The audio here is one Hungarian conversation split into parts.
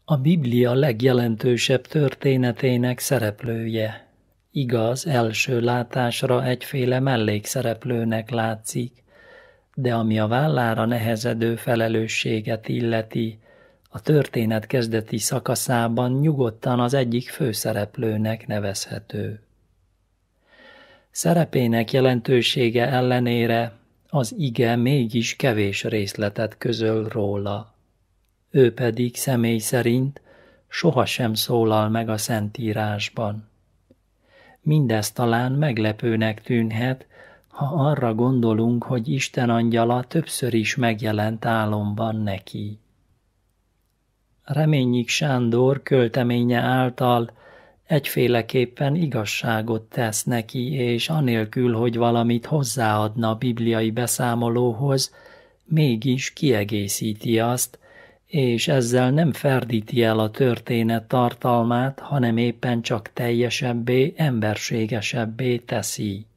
A Biblia legjelentősebb történetének szereplője. Igaz, első látásra egyféle mellékszereplőnek látszik, de ami a vállára nehezedő felelősséget illeti, a történet kezdeti szakaszában nyugodtan az egyik főszereplőnek nevezhető. Szerepének jelentősége ellenére az ige mégis kevés részletet közöl róla. Ő pedig személy szerint sohasem szólal meg a Szentírásban. Mindez talán meglepőnek tűnhet, ha arra gondolunk, hogy Isten angyala többször is megjelent álomban neki. Reményik Sándor költeménye által egyféleképpen igazságot tesz neki, és anélkül, hogy valamit hozzáadna a bibliai beszámolóhoz, mégis kiegészíti azt, és ezzel nem ferdíti el a történet tartalmát, hanem éppen csak teljesebbé, emberségesebbé teszi.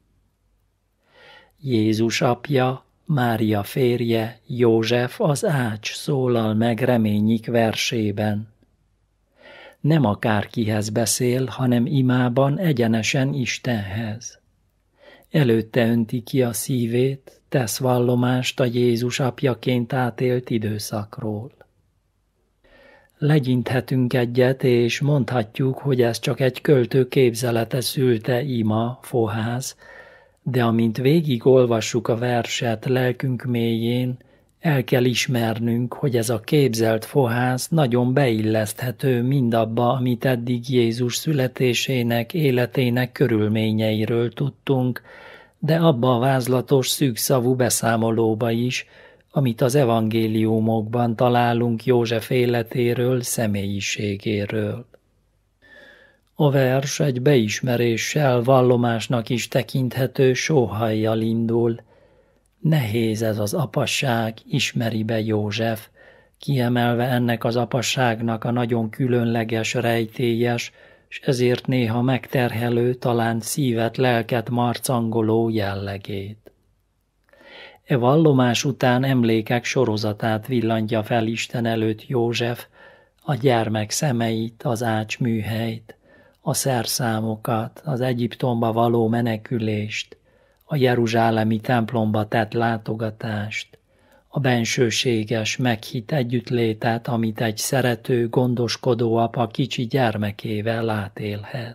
Jézus apja, Mária férje, József az ács szólal meg Reményik versében. Nem akárkihez beszél, hanem imában egyenesen Istenhez. Előtte önti ki a szívét, tesz vallomást a Jézus apjaként átélt időszakról. Legyinthetünk egyet, és mondhatjuk, hogy ez csak egy költő képzelete szülte ima, fohász, de amint végig olvassuk a verset lelkünk mélyén, el kell ismernünk, hogy ez a képzelt fohász nagyon beilleszthető mindabba, amit eddig Jézus születésének, életének körülményeiről tudtunk, de abba a vázlatos szűkszavú beszámolóba is, amit az evangéliumokban találunk József életéről, személyiségéről. A vers egy beismeréssel, vallomásnak is tekinthető sóhajjal indul. Nehéz ez az apasság, ismeri be József, kiemelve ennek az apasságnak a nagyon különleges, rejtélyes, és ezért néha megterhelő, talán szívet, lelket marcangoló jellegét. E vallomás után emlékek sorozatát villantja fel Isten előtt József, a gyermek szemeit, az ács műhelyt, a szerszámokat, az Egyiptomba való menekülést, a jeruzsálemi templomba tett látogatást, a bensőséges, meghitt együttlétet, amit egy szerető, gondoskodó apa kicsi gyermekével átélhet.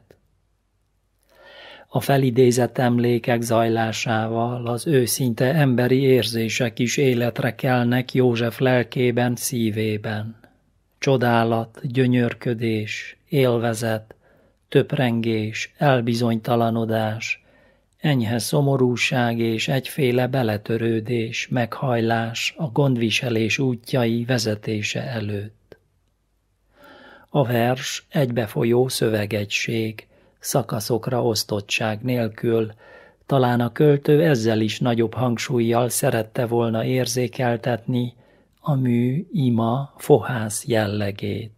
A felidézett emlékek zajlásával az őszinte emberi érzések is életre kelnek József lelkében, szívében. Csodálat, gyönyörködés, élvezet, töprengés, elbizonytalanodás, enyhe szomorúság és egyféle beletörődés, meghajlás a gondviselés útjai vezetése előtt. A vers egybefolyó szövegegység, szakaszokra osztottság nélkül, talán a költő ezzel is nagyobb hangsúllyal szerette volna érzékeltetni a mű, ima, fohász jellegét.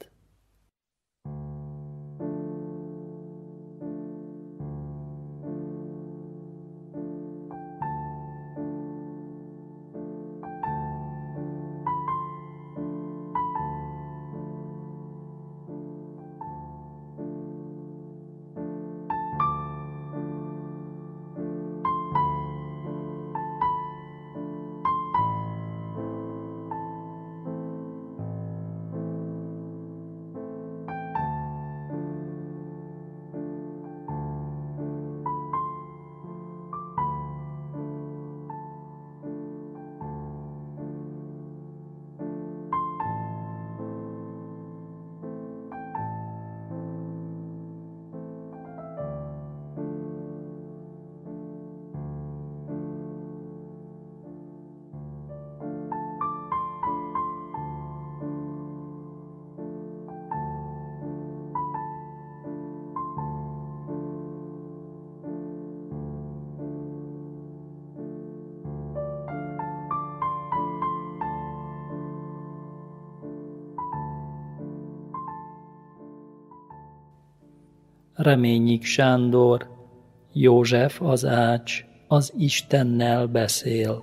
Reményik Sándor, József az ács, az Istennel beszél.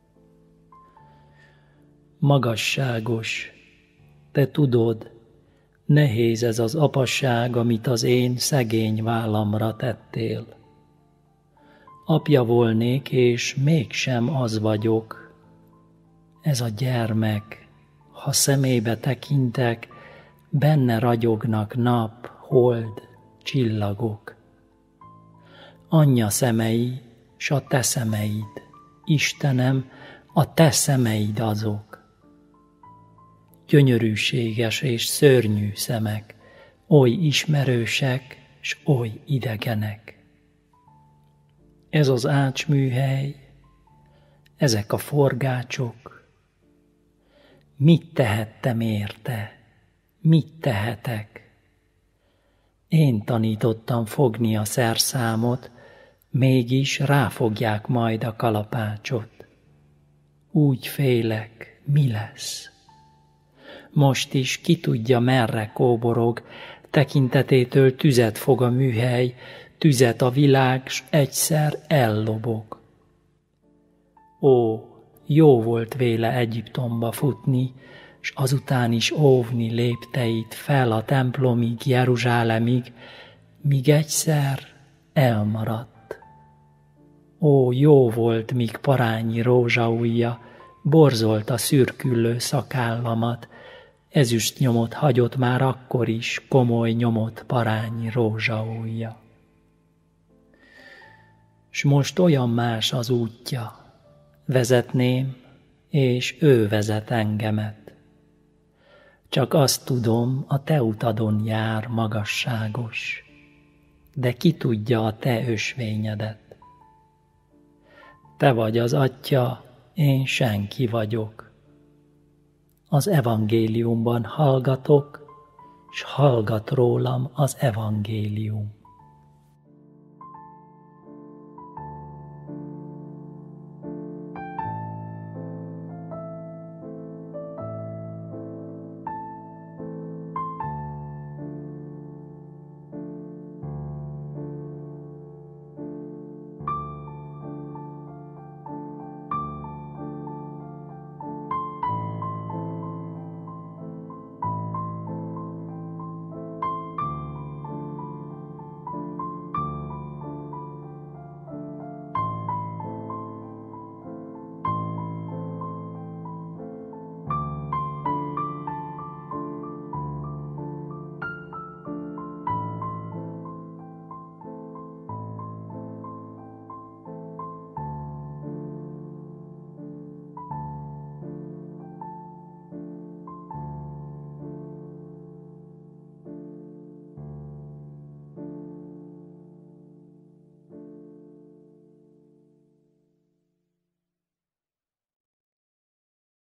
Magasságos, te tudod, Nehéz ez az apasság, amit az én szegény vállamra tettél. Apja volnék, és mégsem az vagyok. Ez a gyermek, ha szemébe tekintek, benne ragyognak nap, hold, csillagok. Anyja szemei, s a te szemeid, Istenem, a te szemeid azok. Gyönyörűséges és szörnyű szemek, oly ismerősek, s oly idegenek. Ez az ácsműhely, ezek a forgácsok. Mit tehettem érte? Mit tehetek? Én tanítottam fogni a szerszámot, mégis ráfogják majd a kalapácsot. Úgy félek, mi lesz? Most is ki tudja, merre kóborog, tekintetétől tüzet fog a műhely, tüzet a világ, s egyszer ellobog. Ó, jó volt véle Egyiptomba futni, s azután is óvni lépteit fel a templomig, Jeruzsálemig, míg egyszer elmaradt. Ó, jó volt, míg parányi rózsaujja borzolta szürküllő szakállamat, ezüst nyomot hagyott már akkor is, komoly nyomot parányi rózsaujja. S most olyan más az útja, vezetném, és ő vezet engemet. Csak azt tudom, a te utadon jár magasságos, de ki tudja a te ösvényedet. Te vagy az Atya, én senki vagyok. Az evangéliumban hallgatok, s hallgat rólam az evangélium.